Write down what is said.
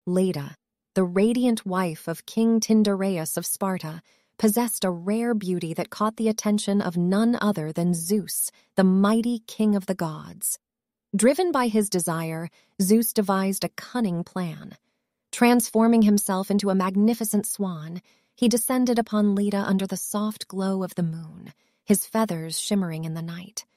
Leda, the radiant wife of King Tyndareus of Sparta, possessed a rare beauty that caught the attention of none other than Zeus, the mighty king of the gods. Driven by his desire, Zeus devised a cunning plan. Transforming himself into a magnificent swan, he descended upon Leda under the soft glow of the moon, his feathers shimmering in the night.